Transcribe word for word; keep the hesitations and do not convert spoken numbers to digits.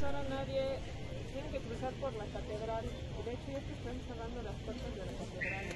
pasar a nadie, tienen que cruzar por la catedral. De hecho, ya que están cerrando las puertas de la catedral.